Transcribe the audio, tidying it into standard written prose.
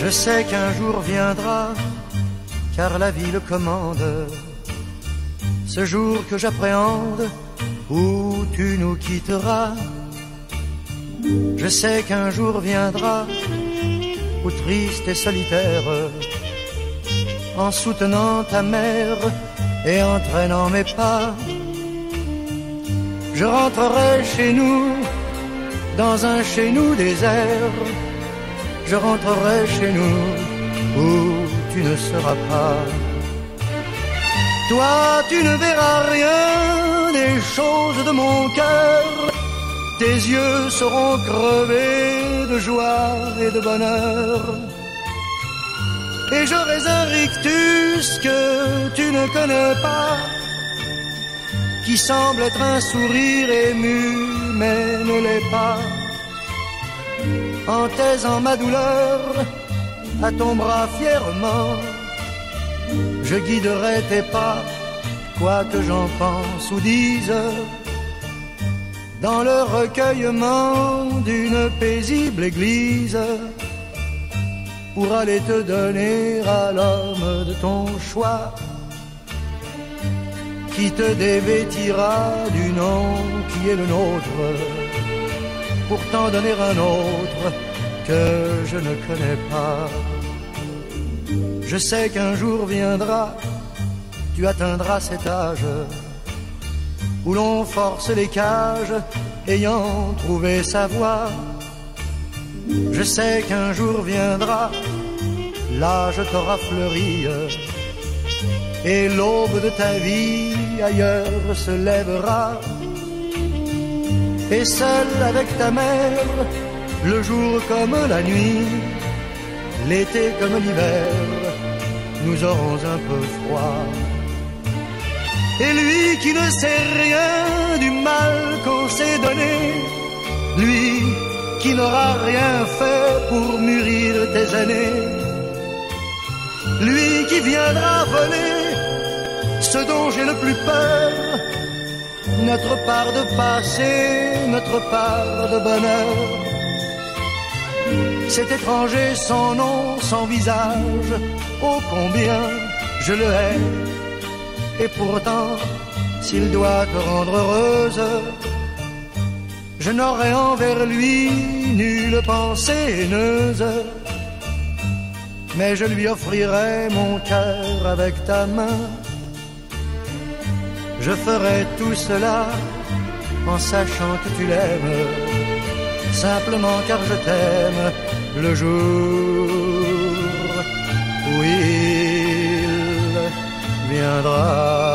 Je sais qu'un jour viendra, car la vie le commande, ce jour que j'appréhende, où tu nous quitteras. Je sais qu'un jour viendra, où triste et solitaire, en soutenant ta mère et en traînant mes pas, je rentrerai chez nous, dans un chez nous désert. Je rentrerai chez nous, où tu ne seras pas. Toi, tu ne verras rien des choses de mon cœur. Tes yeux seront crevés de joie et de bonheur. Et j'aurai un rictus que tu ne connais pas, qui semble être un sourire ému, mais ne l'est pas. En taisant ma douleur à ton bras fièrement, je guiderai tes pas, quoi que j'en pense ou dise, dans le recueillement d'une paisible église, pour aller te donner à l'homme de ton choix, qui te dévêtira du nom qui est le nôtre, pour t'en donner un autre que je ne connais pas. Je sais qu'un jour viendra, tu atteindras cet âge où l'on force les cages ayant trouvé sa voie. Je sais qu'un jour viendra, l'âge t'aura fleuri et l'aube de ta vie ailleurs se lèvera. Et seul avec ta mère, le jour comme la nuit, l'été comme l'hiver, nous aurons un peu froid. Et lui qui ne sait rien du mal qu'on s'est donné, lui qui n'aura rien fait pour mûrir tes années, lui qui viendra voler ce dont j'ai le plus peur, notre part de passé, notre part de bonheur. Cet étranger sans nom, sans visage, ô combien je le hais. Et pourtant, s'il doit te rendre heureuse, je n'aurai envers lui nulle pensée haineuse. Mais je lui offrirai mon cœur avec ta main. Je ferai tout cela en sachant que tu l'aimes, simplement car je t'aime, le jour où il viendra.